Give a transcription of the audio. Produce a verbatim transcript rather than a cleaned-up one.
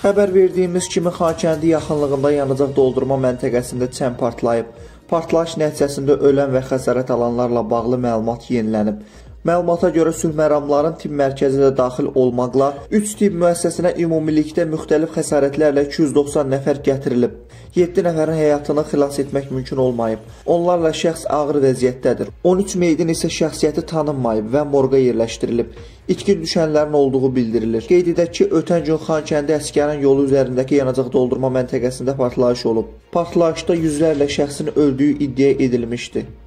Xəbər verdiyimiz kimi Xankəndi yaxınlığında yanacaq doldurma məntəqəsində çən partlayıb. Partlayış nəticəsində ölən və xəsarət alanlarla bağlı məlumat yenilənib. Məlumata görə sülh məramların tibb mərkəzi də daxil olmaqla üç tibb müəssisəsinə ümumilikdə müxtəlif xəsarətlərlə iki yüz doxsan nəfər gətirilib. yeddi nəfərin həyatını xilas etmək mümkün olmayıb. Onlarla şəxs ağır vəziyyətdədir. on üç meydin isə şəxsiyyəti tanınmayıb və morqa yerləşdirilib. İtkin düşənlərin olduğu bildirilir. Qeyd edək ki, ötən gün Xankəndi Əsgəran yolu üzərindəki yanacaq doldurma məntəqəsində partlayış olub. Partlayışda yüzlərlə şəxsin öldüyü iddia edilmişdi.